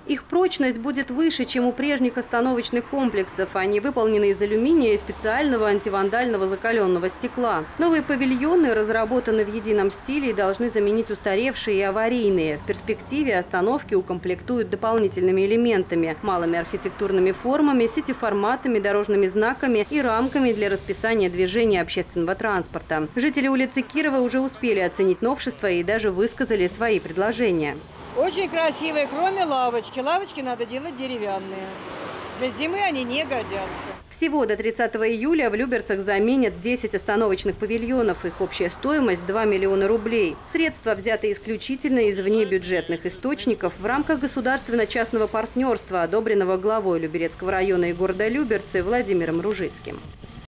Их прочность будет выше, чем у прежних остановочных комплексов. Они выполнены из алюминия и специального антивандального закаленного стекла. Новые павильоны разработаны в едином стиле и должны заменить устаревшие и аварийные. В перспективе остановки укомплектуют дополнительными элементами, малыми архитектурными формами, сетеформатами, дорожными знаками и рамками для расписания движения общественного транспорта. Жители улицы Кирова уже успели оценить новшества и даже высказали свои предложения. Очень красивые, кроме лавочки. Лавочки надо делать деревянные. Для зимы они не годятся. Всего до 30 июля в Люберцах заменят 10 остановочных павильонов. Их общая стоимость – 2 миллиона рублей. Средства взяты исключительно из внебюджетных источников в рамках государственно-частного партнерства, одобренного главой Люберецкого района и города Люберцы Владимиром Ружицким.